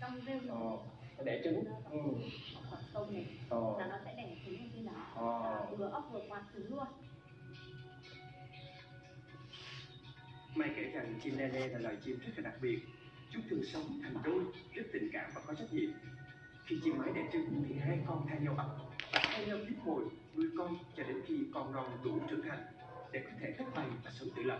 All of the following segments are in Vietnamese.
trong rêu nó đẻ trứng. Quả sông này là nó sẽ đẻ trứng ở trên đó, vừa ấp vừa quạt trứng luôn. Mai kể rằng chim lele là loài chim rất là đặc biệt. Chúng thường sống thành đôi, rất tình cảm và có trách nhiệm. Khi chim mái đẻ trứng thì hai con thay nhau ấp và thay nhau tiếp mồi nuôi con cho đến khi con non đủ trưởng thành để có thể cất bay và sống tự lập.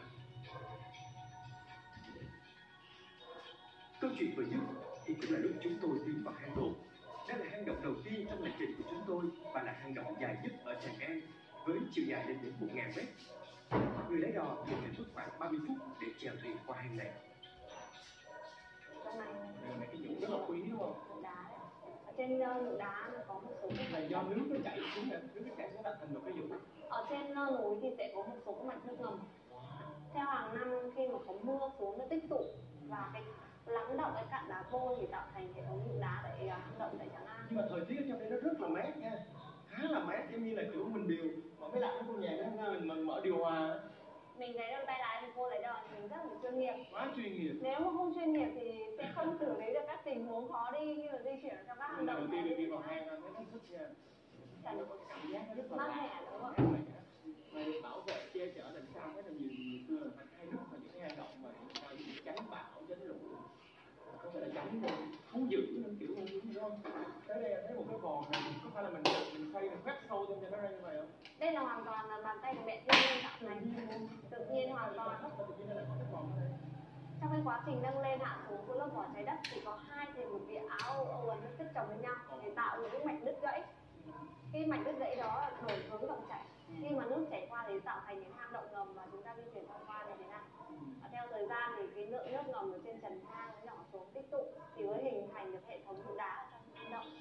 Câu chuyện vừa dứt thì cũng là lúc chúng tôi tiến vào hang động. Đây là hang động đầu tiên trong lịch trình của chúng tôi và là hang động dài nhất ở Tràng An với chiều dài lên đến 1000 mét. Người lái đò thường phải mất khoảng 30 phút để chèo thuyền qua hang này. Trong này Cái nhũ rất là quý đúng không? nhũ đá đấy. Ở trên nhũ đá nó có một số là do nước nó chảy xuống nè, nước nó chảy nó đặt thành một cái nhũ. Ở trên núi thì sẽ có một số cái mạch nước ngầm. Theo hàng năm khi mà có mưa xuống nó tích tụ và cái lắng động cái cạn đá vôi thì tạo thành hệ thống nhũ đá tại hang động tại Tràng An. Nhưng mà thời tiết ở trong đây nó rất là mát nha, khá là mát, giống như là kiểu mình điều mà mấy bạn cô nhà đó mình mở điều hòa. Mình thấy được tay lái thì cô lấy đò thì mình rất là chuyên nghiệp. Quá chuyên nghiệp. Nếu mà không chuyên nghiệp thì sẽ không xử lý được các tình huống khó đi như là di chuyển trong các hang động. Đầu tiên đi vào hang nó rất thích nha. Nó có cái cảm giác nó rất là mát mẻ đúng không? Mà được bảo vệ che chở làm sao rất là nhiều xưa là hai nước mà những cái hang động mà sao bị tránh bão tránh lũ, không phải là tránh rồi thú dữ nên kiểu như thế đúng không? Tới đây thấy một cái vòm này có phải là mình xây mình quét sâu cho nó ra như vậy không? Đây là hoàn toàn là bàn tay của mẹ thiên nhiên tạo thành, tự nhiên hoàn toàn. Trong cái quá trình nâng lên hạ xuống của lớp vỏ trái đất thì có hai thành một địa áo âu ấn nó xếp chồng với nhau để tạo những cái mạch đứt gãy. Cái mạch đứt gãy đó đổi hướng dòng chảy. Khi mà nước chảy qua thì tạo thành những hang động ngầm mà chúng ta di chuyển tham quan như thế này. Và theo thời gian thì cái lượng nước ngầm ở trên trần hang nó nhỏ xuống tích tụ thì mới hình thành được hệ thống nhũ đá ở trong hang động.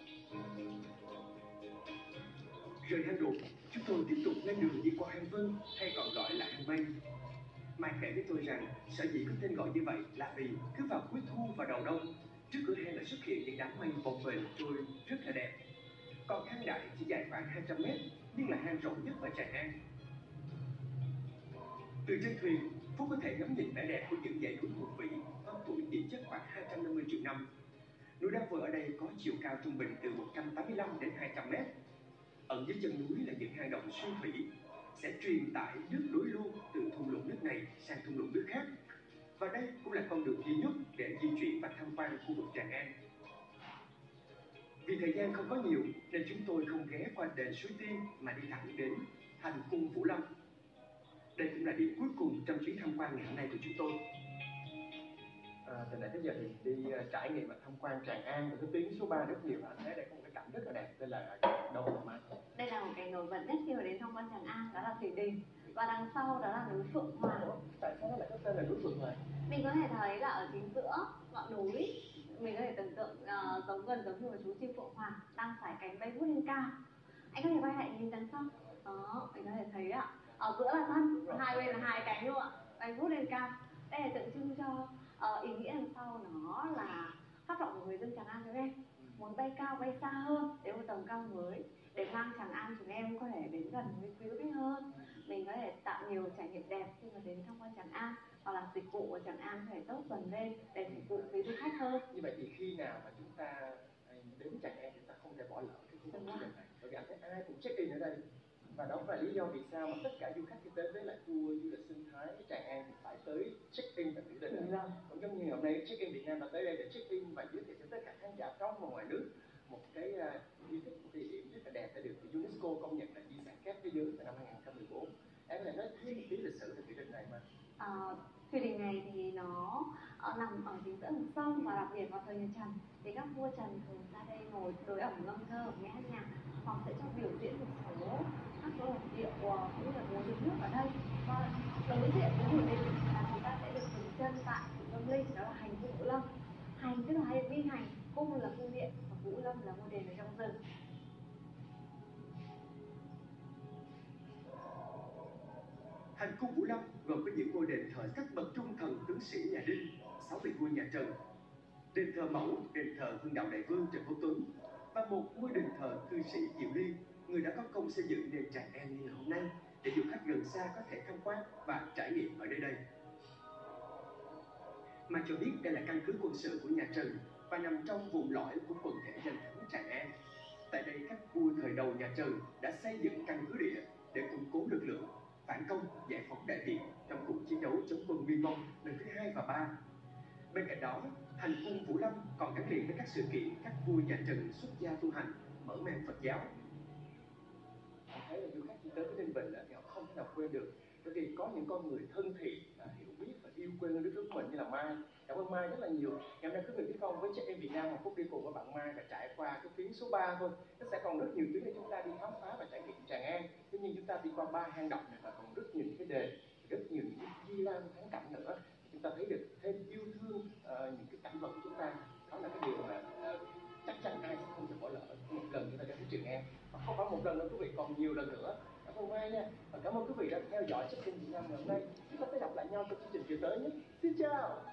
Rời hang động, chúng tôi tiếp tục lên đường đi qua hang Vân hay còn gọi là hang Mây. Mai kể với tôi rằng sở dĩ có tên gọi như vậy là vì cứ vào cuối thu và đầu đông, trước cửa hang lại xuất hiện những đám mây bồng bềnh trôi rất là đẹp. Còn hang đại chỉ dài khoảng 200 mét nhưng là hang rộng nhất ở Tràng An. Từ trên thuyền, Phúc có thể ngắm nhìn vẻ đẹp của những dãy núi hùng vĩ có tuổi địa chất khoảng 250 triệu năm. Núi đá vôi ở đây có chiều cao trung bình từ 185 đến 200 mét. Ẩn dưới chân núi là những hang động xuyên thủy sẽ truyền tải nước đối lưu từ thung lũng nước này sang thung lũng nước khác. Và đây cũng là con đường duy nhất để di chuyển và tham quan khu vực Tràng An. Vì thời gian không có nhiều nên chúng tôi không ghé qua đền Suối Tiên mà đi thẳng đến Hành Cung Vũ Lâm. Đây cũng là điểm cuối cùng trong chuyến tham quan ngày hôm nay của chúng tôi. Từ nãy tới giờ thì đi trải nghiệm và tham quan Tràng An, cái tuyến số 3 rất nhiều. Anh thấy đây có một cái cảnh rất là đẹp, đây là đâu hả Mai? Đây là một cái nổi bật nhất khi mà đến tham quan Tràng An, đó là thủy đình. Và đằng sau đó là núi Phượng Hoàng. Tại sao nó lại có tên là núi Phượng Hoàng? Mình có thể thấy là ở chính giữa ngọn núi, mình có thể tưởng tượng giống như một chú chim Phượng Hoàng đang sải cánh bay vút lên cao. Anh có thể quay lại nhìn đằng sau. Đó, mình có thể thấy ạ. Ở giữa là thân, hai bên là hai cánh luôn ạ, bay vút lên cao. Đây là tượng trưng cho ý nghĩa đằng sau nó là khát vọng của người dân Tràng An chúng em muốn bay cao bay xa hơn đến một tầm cao mới để mang Tràng An chúng em có thể đến gần với quý vị hơn. Mình có thể tạo nhiều trải nghiệm đẹp khi mà đến tham quan Tràng An hoặc là dịch vụ của Tràng An có thể tốt dần lên để phục vụ quý du khách hơn. Như vậy thì khi nào mà chúng ta đến Tràng An chúng ta không thể bỏ lỡ cái khu vực này, bởi vì anh thấy ai cũng check in ở đây. Và đó là lý do vì sao mà tất cả du khách khi tới với lại tour du lịch sinh thái Tràng An thì phải tới check in tại Thủy Đình. Cũng giống như hôm nay check in Việt Nam đã tới đây để check in và giới thiệu cho tất cả khán giả trong và ngoài nước một cái di tích, một địa điểm rất là đẹp đã được UNESCO công nhận là di sản kép thế giới vào năm 2014. Em có thể nói thêm một tí lịch sử về Thủy Đình này mà. Thủy đình này thì nó nằm ở chính giữa dòng sông và đặc biệt vào thời nhà Trần thì các vua Trần thường ra đây ngồi đối ẩm ngâm thơ nghe hát nhạc hoặc sẽ cho biểu diễn một số các làn điệu cũng như là múa rối nước ở đây. Và đối diện với thủy đình là chúng ta sẽ được dừng chân tại Lâm Linh, đó là hành cung Vũ Lâm. Hành tức là hay vi hành, cung là cung điện và Vũ Lâm là ngôi đền ở trong rừng. Hành cung Vũ Lâm gồm có những ngôi đền thờ các bậc trung thần tướng sĩ nhà Đinh, 6 vị vua nhà Trần, đền thờ Mẫu, đền thờ Hưng Đạo Đại Vương Trần Quốc Tuấn và một ngôi đền thờ cư sĩ Diệu Ly, người đã có công xây dựng nền Tràng An như hôm nay để du khách gần xa có thể tham quan và trải nghiệm ở nơi đây. Mà cho biết đây là căn cứ quân sự của nhà Trần, và nằm trong vùng lõi của quần thể danh thắng Tràng An. Tại đây, các vua thời đầu nhà Trần đã xây dựng căn cứ địa để củng cố lực lượng, phản công, giải phóng Đại Việt trong cuộc chiến đấu chống quân Nguyên Mông lần thứ 2 và 3. Bên cạnh đó, hành cung Vũ Lâm còn gắn liền với các sự kiện các vua nhà Trần xuất gia tu hành, mở mang Phật giáo. Mình thấy là du khách khi tới với Ninh Bình thì họ không thể nào quên được, bởi vì có những con người thân thiện, hiểu biết và yêu quê hương đất nước mình như là Mai. Cảm ơn Mai rất là nhiều. Ngày hôm nay quý vị biết không, với Check In Việt Nam, Hồng Phúc đi cùng với bạn Mai và trải qua cái tuyến số 3 thôi. Nó sẽ còn rất nhiều tuyến để chúng ta đi khám phá và trải nghiệm Tràng An. Tuy nhiên chúng ta đi qua 3 hang động này và còn rất nhiều những cái đền, rất nhiều những cái di lan thắng cảnh nữa. Chúng ta thấy được thêm yêu thương những cái cảnh vật của chúng ta. Đó là cái điều mà chắc chắn ai cũng không thể bỏ lỡ một lần chúng ta đến với Tràng An. Và không phải một lần đâu quý vị, còn nhiều lần nữa. Cảm ơn Mai nha. Và cảm ơn quý vị đã theo dõi Check In Việt Nam ngày hôm nay. Chúng ta sẽ gặp lại nhau trong chương trình kỳ tới nhé. Xin chào.